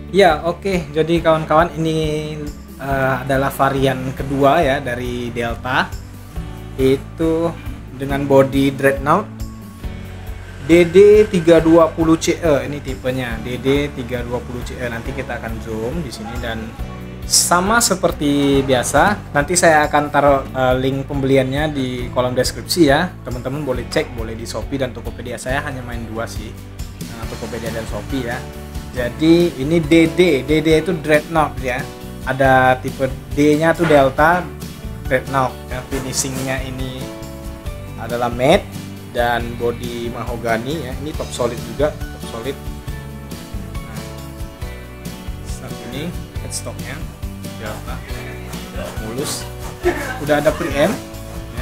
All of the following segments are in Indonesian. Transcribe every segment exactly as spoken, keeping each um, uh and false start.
Ya, oke. Jadi kawan-kawan, ini eh, adalah varian kedua ya dari Delta. Itu dengan body Dreadnought D D tiga dua nol C E, ini tipenya D D tiga dua nol C E. Nanti kita akan zoom di sini dan sama seperti biasa, nanti saya akan taruh uh, link pembeliannya di kolom deskripsi ya. Teman-teman boleh cek, boleh di Shopee dan Tokopedia. Saya hanya main dua sih, uh, Tokopedia dan Shopee ya. Jadi ini D D, D D itu Dreadnought ya. Ada tipe D-nya tuh Delta Dreadnought. Ya, finishingnya ini adalah matte dan body mahogani ya. Ini top solid juga, top solid. Nah, saat ini headstocknya Delta mulus, udah ada preamp ya.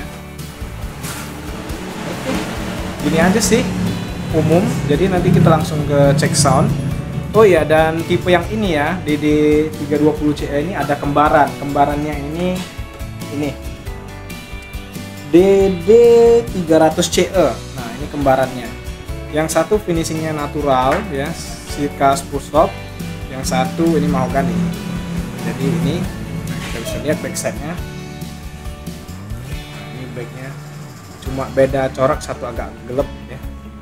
Oke, gini aja sih umum. Jadi nanti kita langsung ke cek sound. Oh ya, dan tipe yang ini ya D D tiga dua nol C E ini ada kembaran. Kembarannya ini ini D D tiga ratus C E. Nah, ini kembarannya. Yang satu finishingnya natural ya, silica spruce top. Yang satu ini mahogani. Jadi ini kita bisa lihat backside-nya. Nah, ini backnya cuma beda corak, satu agak gelap ya.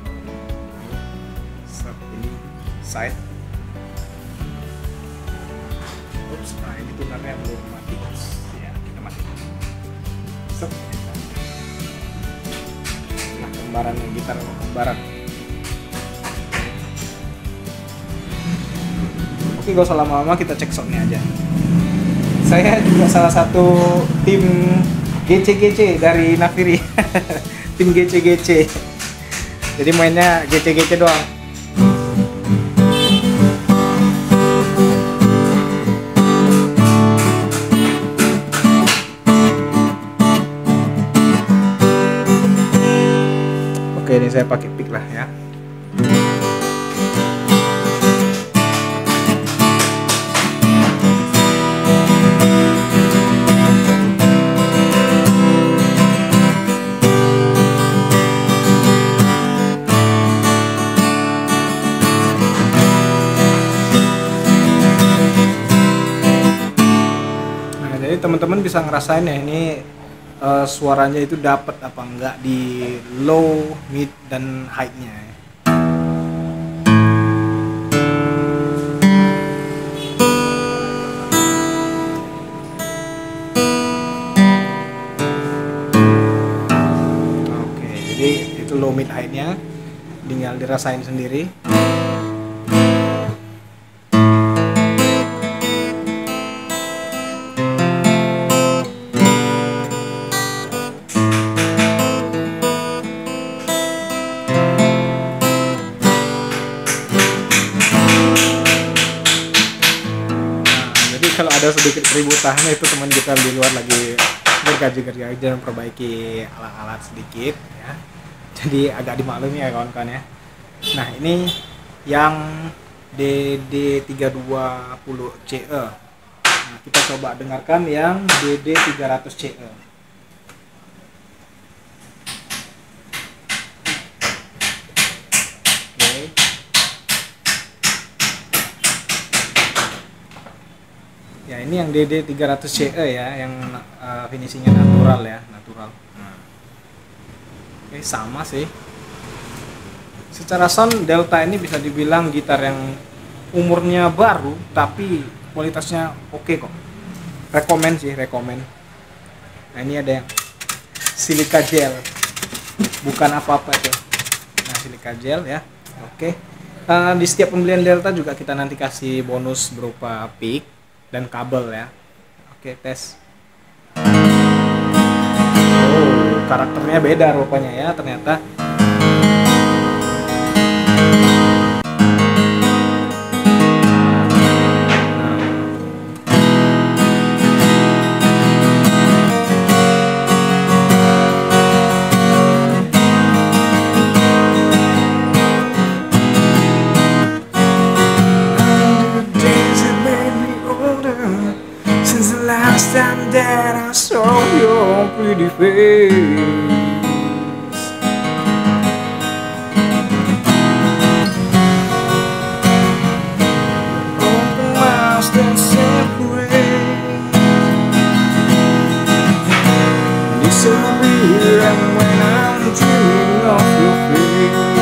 Ini side. Oops, nah ini tunarnya belum mati. Ya, kita mati. Set. Nah, kembarannya, gitar kembaran. Oke, gak usah lama-lama, kita cek soundnya aja. Saya juga salah satu tim G C G C dari Nafiri. Tim G C G C. Jadi mainnya G C G C doang. Oke, ini saya pakai pick lah ya. Teman-teman bisa ngerasain ya ini uh, suaranya itu dapat apa enggak di low, mid dan high-nya. Oke, jadi itu low, mid, high-nya tinggal dirasain sendiri. Kalau ada sedikit keributan itu teman kita di luar lagi gergaji-gergaji dan perbaiki alat-alat sedikit ya. Jadi agak dimaklumi ya kawan-kawan ya. Nah, ini yang D D tiga dua nol C E. Nah, kita coba dengarkan yang D D tiga ratus C E. Ya, ini yang D D tiga ratus C E ya, yang uh, finishingnya natural ya, natural. Nah. Oke, sama sih. Secara sound Delta ini bisa dibilang gitar yang umurnya baru, tapi kualitasnya oke kok. Rekomen sih, rekomen. Nah, ini ada yang silica gel, bukan apa-apa itu. Nah, silica gel ya, oke. Uh, di setiap pembelian Delta juga kita nanti kasih bonus berupa pick dan kabel ya. Oke, tes. Oh, karakternya beda rupanya ya ternyata. Last time that I saw your pretty face, oh the same way. Disappear and when I'm dreaming of your face,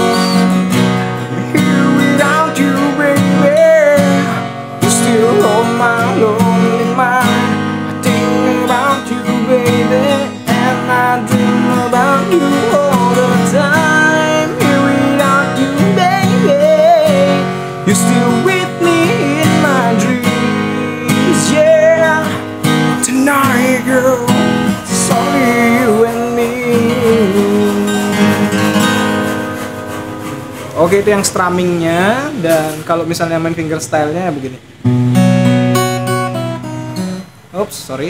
here without you, baby, you still hold my lonely mind. I think about you, baby, and I dream about you all the time. Here without you, baby, you're still with me in my dreams. Yeah, tonight, girl, it's only you and me. Oke, itu yang strummingnya. Dan kalau misalnya main fingerstyle-nya begini. Oops, sorry.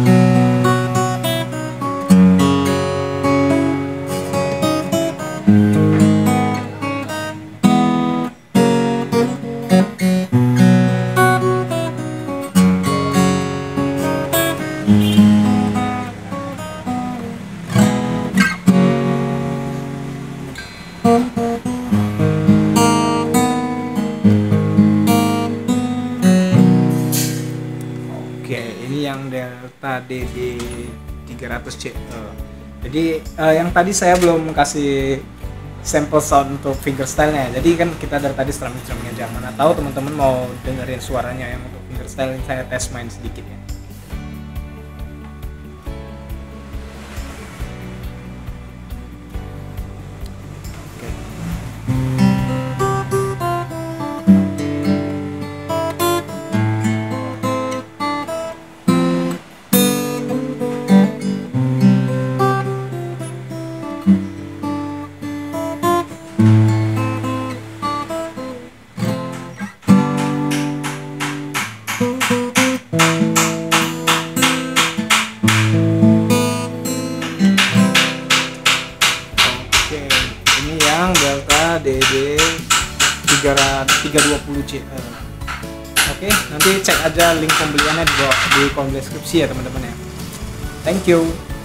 Yang Delta D D tiga ratus C E. Jadi uh, yang tadi saya belum kasih sampel sound untuk fingerstyle-nya. Jadi kan kita dari tadi strumming-strumming aja. Mana tahu teman-teman mau dengerin suaranya yang untuk fingerstyle, saya tes main sedikit ya. Delta D D tiga dua nol C E. Oke, nanti cek aja link pembeliannya di, di kolom deskripsi ya teman-teman ya. Thank you.